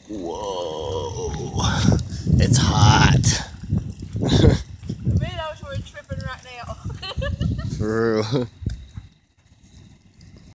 Whoa, it's hot. I really wish we were tripping right now. For real.